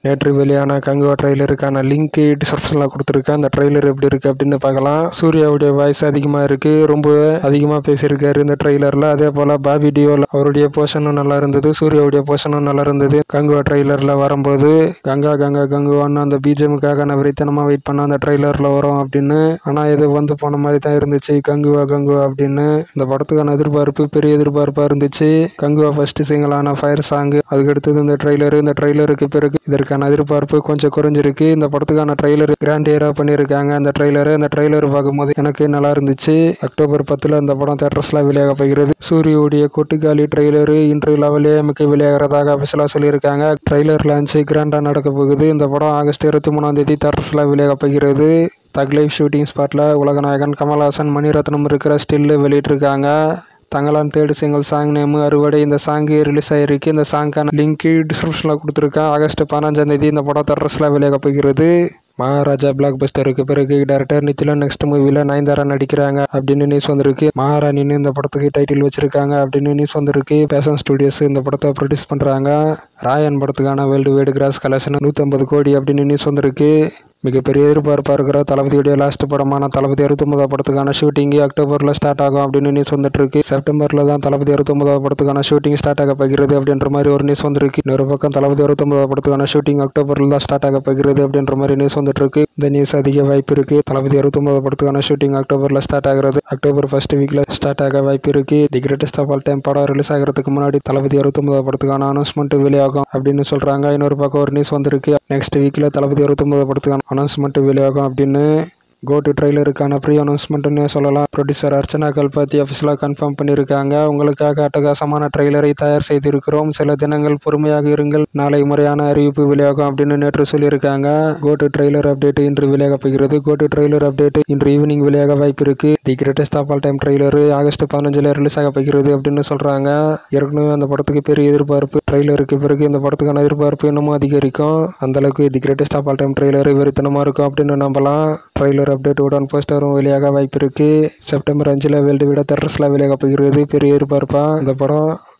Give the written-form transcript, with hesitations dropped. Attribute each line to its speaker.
Speaker 1: நேற்று வெளியான கங்குவா ட்ரெய்லருக்கான லிங்க் டிஸ்கிரிப்ஷனில் கொடுத்துருக்கேன். அந்த ட்ரெய்லர் எப்படி இருக்குது அப்படின்னு பார்க்கலாம். சூர்யாவுடைய வாய்ஸ் அதிகமாக இருக்குது, ரொம்ப அதிகமாக பேசியிருக்காரு இந்த ட்ரெய்லரில். அதே போல் பாபி டியோல் அவருடைய போர்ஷனும் நல்லா இருந்தது, சூர்யாவுடைய போர்ஷனும் நல்லா இருந்தது. கங்குவா ட்ரெய்லரில் வரும்போது கங்கா கங்கா கங்குவான்னு அந்த பிஜிஎமுக்காக நான் விரைத்தனமாக வெயிட் பண்ண அந்த ட்ரெய்லரில் வரும் அப்படின்னு. ஆனால் இது வந்து போன மாதிரி தான் இருந்துச்சு, கங்குவா கங்குவா அப்படின்னு. இந்த படத்துக்கான எதிர்பார்ப்பு பெரிய எதிர்பார்ப்பாக இருந்துச்சு. கங்குவா ஃபர்ஸ்ட் சிங்கிளான ஃபயர் சாங், அதுக்கடுத்தது இந்த ட்ரெய்லருக்கு பிறகு இதற்கான எதிர்பார்ப்பு கொஞ்சம் குறைஞ்சிருக்கு. இந்த படத்துக்கான ட்ரெய்லர் கிராண்டியரா பண்ணியிருக்காங்க. அந்த ட்ரெய்லர் பார்க்கும்போது எனக்கு நல்லா இருந்துச்சு. அக்டோபர் 10 அந்த படம் தியேட்டர்ஸ்ல வெளியாக போகிறது. சூரியோடைய கொட்டுக்காலி ட்ரெய்லர் இன்று லெவலே மிக வெளியாகிறதாக அபிஷியலா சொல்லியிருக்காங்க. ட்ரெய்லர் லான்ச் கிராண்டா நடக்க போகுது. இந்த படம் ஆகஸ்ட் 23 தியேட்டர்ஸ்ல வெளியாக போகிறது. தக் லைஃப் ஷூட்டிங் ஸ்பாட்ல உலகநாயகன் கமல்ஹாசன் மணிரத்னம் இருக்கிற ஸ்டில் வெளியிட்டிருக்காங்க. Thangalaan third single song name அறுவடை. இந்த சாங் ரிலீஸ் ஆயிருக்கு. இந்த சாங்கான லிங்க் டிஸ்கிரிப்ஷனில் கொடுத்துருக்கேன். ஆகஸ்ட் 15 இந்த படம் தியேட்டர்ஸ்ல வெளியாக போகிறது. மகாராஜா பிளாக் பஸ்டருக்கு பிறகு டைரக்டர் நித்திலன் நெக்ஸ்ட் மூவில நயன்தாரா நடிக்கிறாங்க அப்படின்னு நியூஸ் வந்திருக்கு. மகாராணின்னு இந்த படத்துக்கு டைட்டில் வச்சிருக்காங்க அப்படின்னு நியூஸ் வந்திருக்கு. பேஷன் ஸ்டுடியோஸ் இந்த படத்தை ப்ரொடியூஸ் பண்றாங்க. ராயன் படத்துக்கான வேர்ல்டு வைடு கிராஸ் கலெக்ஷன் 150 கோடி அப்படின்னு நியூஸ் வந்திருக்கு. மிகப்பெரிய எதிர்பார்ப்பாக இருக்கிற தளபதியுடைய லாஸ்ட் படமான தளபதி 69 படத்துக்கான ஷூட்டிங் அக்டோபரில் ஸ்டார்ட் ஆகும் அப்படின்னு நியூஸ் வந்துட்டு இருக்கு. செப்டம்பரில் தான் தளபதி 69 படத்துக்கான ஷூட்டிங் ஸ்டார்ட் ஆக போகிறது அப்படின்ற மாதிரி ஒரு நியூஸ் வந்துருக்கு. இன்னொரு பக்கம் தளபதி 69 படத்துக்கான ஷூட்டிங் அக்டோபரில் தான் ஸ்டார்ட் ஆக போகிறது அப்படின்ற மாதிரி நியூஸ் வந்துட்டு இருக்கு. இந்த நியூஸ் அதிக வாய்ப்பு இருக்கு. தளபதி 69 படத்துக்கான ஷூட்டிங் அக்டோபரில் ஸ்டார்ட் ஆகிறது. அக்டோபர் ஃபர்ஸ்ட் வீக்ல ஸ்டார்ட் ஆக வாய்ப்பு இருக்கு. The greatest of all time படம் ரிலீஸ் ஆகிறதுக்கு முன்னாடி தளபதி 69 படத்துக்கான அனௌன்ஸ்மெண்ட் வெளியாகும் அப்படின்னு சொல்றாங்க. இன்னொரு பக்கம் ஒரு நியூஸ் வந்திருக்கு. நெக்ஸ்ட் வீக்ல தளபதி 69 படத்துக்கான அனௌன்ஸ்மெண்ட் வெளியாகும் அப்படின்னு. கோட்டு ட்ரெய்லருக்கான ப்ரீ அனௌன்ஸ்மெண்ட்னு சொல்லலாம். ப்ரொடியூசர் அர்ச்சனா கல்பாத்தி அஃபிஷியலாக கன்ஃபார்ம் பண்ணியிருக்காங்க. உங்களுக்காக அட்டகாசமான ட்ரெய்லரை தயார் செய்திருக்கிறோம், சில தினங்கள் பொறுமையாக இருங்கள், நாளை முறையான அறிவிப்பு வெளியாகும் அப்படின்னு நேற்று சொல்லியிருக்காங்க. கோட்டு ட்ரெய்லர் அப்டேட் இன்று வெளியாக போகிறது. கோட்டு ட்ரெய்லர் அப்டேட் இன்று ஈவினிங் வெளியாக வாய்ப்பு இருக்கு. The greatest of all time trailer August 15 release ஆக போகிறது அப்படின்னு சொல்றாங்க. ஏற்கனவே அந்த படத்துக்கு பெரிய எதிர்பார்ப்பு, ட்ரெய்லருக்கு பிறகு இந்த படத்துக்கான எதிர்பார்ப்பு இன்னமும் அதிகரிக்கும். அந்த அளவுக்கு the greatest of all time trailer வெறித்தனமா இருக்கும் அப்படின்னு நம்பலாம். ட்ரெய்லர் அப்டேட் உடன் போஸ்டரும் வெளியாக வாய்ப்பு இருக்கு. செப்டம்பர் 5 வேர்ல்டு வைடு தியேட்டர்ஸ்ல வெளியாக போகிறது. பெரிய எதிர்பார்ப்பா இந்த படம்.